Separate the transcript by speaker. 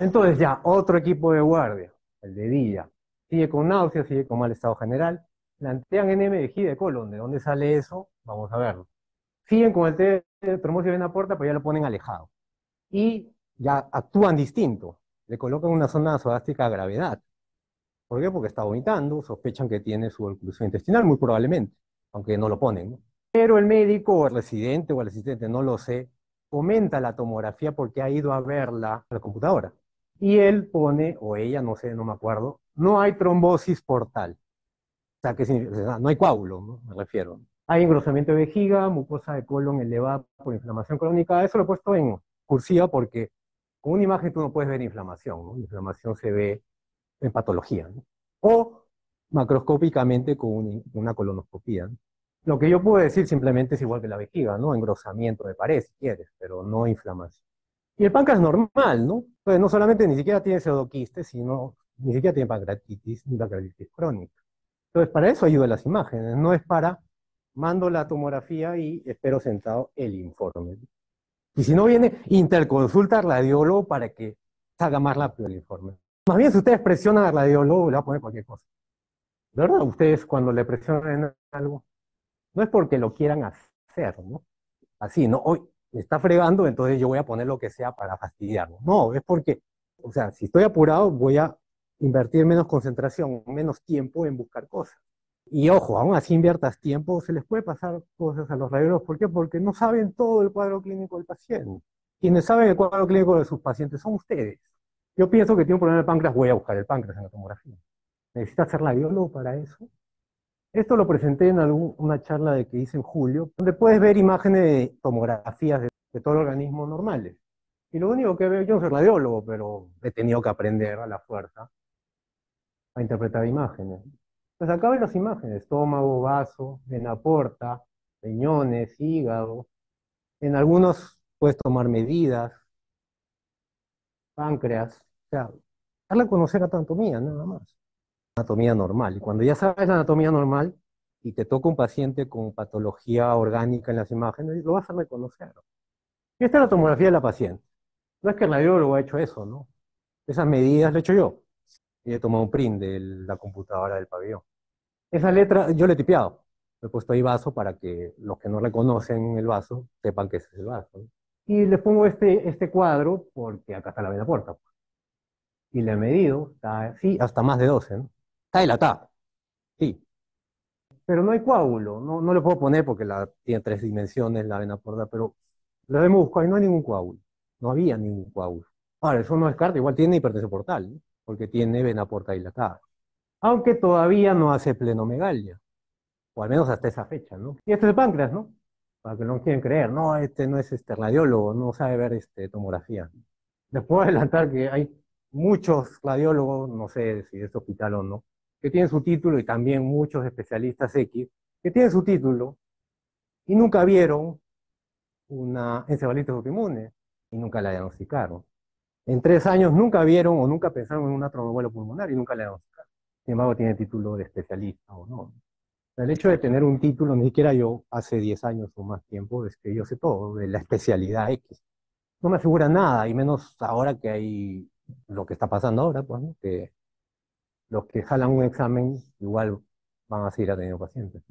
Speaker 1: Entonces ya, otro equipo de guardia, el de Dilla, sigue con náuseas, sigue con mal estado general, plantean NM de G de colon, ¿de dónde sale eso? Vamos a verlo. Siguen con el T de trombosis vena porta, pero ya lo ponen alejado. Y ya actúan distinto, le colocan una zona nasogástrica a gravedad. ¿Por qué? Porque está vomitando, sospechan que tiene su oclusión intestinal, muy probablemente, aunque no lo ponen, ¿no? Pero el médico o el residente o el asistente, no lo sé, comenta la tomografía porque ha ido a verla a la computadora. Y él pone, o ella, no sé, no me acuerdo, no hay trombosis portal. O sea, que no hay coágulo, ¿no? Me refiero. Hay engrosamiento de vejiga, mucosa de colon elevada por inflamación crónica. Eso lo he puesto en cursiva porque con una imagen tú no puedes ver inflamación, ¿no? La inflamación se ve en patología, ¿no? O macroscópicamente con una colonoscopía, ¿no? Lo que yo puedo decir simplemente es igual que la vejiga, ¿no? Engrosamiento de pared, si quieres, pero no inflamación. Y el páncreas normal, ¿no? Pues no solamente ni siquiera tiene pseudoquistes, sino ni siquiera tiene pancreatitis ni pancreatitis crónica. Entonces, para eso ayudan las imágenes, no es para mando la tomografía y espero sentado el informe. Y si no viene, interconsulta al radiólogo para que salga más rápido el informe. Más bien, si ustedes presionan al radiólogo, le va a poner cualquier cosa. ¿De verdad? Ustedes cuando le presionan algo, no es porque lo quieran hacer, ¿no? Así, ¿no? Hoy me está fregando, entonces yo voy a poner lo que sea para fastidiarlo. No, es porque, o sea, si estoy apurado, voy a invertir menos concentración, menos tiempo en buscar cosas. Y ojo, aún así inviertas tiempo, se les puede pasar cosas a los radiólogos. ¿Por qué? Porque no saben todo el cuadro clínico del paciente. Quienes saben el cuadro clínico de sus pacientes son ustedes. Yo pienso que tiene un problema de páncreas, voy a buscar el páncreas en la tomografía. ¿Necesita ser radiólogo para eso? Esto lo presenté en una charla de que hice en julio, donde puedes ver imágenes de tomografías de todo el organismo normales. Y lo único que veo, yo no soy radiólogo, pero he tenido que aprender a la fuerza a interpretar imágenes. Pues acá ven las imágenes, estómago, vaso, vena porta, riñones, hígado. En algunos puedes tomar medidas, páncreas. O sea, darle a conocer anatomía, nada más. Anatomía normal. Y cuando ya sabes la anatomía normal y te toca un paciente con patología orgánica en las imágenes, lo vas a reconocer. Y esta es la tomografía de la paciente. No es que el radiólogo ha hecho eso, ¿no? Esas medidas lo he hecho yo. Y he tomado un print de la computadora del pabellón. Esa letra yo le he tipeado. Le he puesto ahí vaso para que los que no reconocen el vaso sepan que ese es el vaso, ¿no? Y le pongo este cuadro porque acá está la vena porta. Y le he medido, está, sí, hasta más de 12, ¿no? Está dilatada, sí. Pero no hay coágulo, no le puedo poner porque tiene 3 dimensiones la vena porta, pero lo hemos buscado y no hay ningún coágulo. No había ningún coágulo. Ahora, eso no descarta, igual tiene hipertensión portal, ¿no? Porque tiene vena porta dilatada. Aunque todavía no hace plenomegalia, o al menos hasta esa fecha, ¿no? Y este es el páncreas, ¿no? Para que no quieren creer, no, este no es radiólogo, no sabe ver tomografía. Les puedo adelantar que hay muchos radiólogos, no sé si es hospital o no, que tienen su título y también muchos especialistas X que tienen su título y nunca vieron una encefalitis autoinmune y nunca la diagnosticaron. En 3 años nunca vieron o nunca pensaron en una tromboembólica pulmonar y nunca la diagnosticaron. Sin embargo, tiene título de especialista o no. El hecho de tener un título, ni siquiera yo hace 10 años o más tiempo, es que yo sé todo de la especialidad X. No me asegura nada, y menos ahora que hay lo que está pasando ahora, pues, ¿no? Que los que jalan un examen igual van a seguir atendiendo pacientes.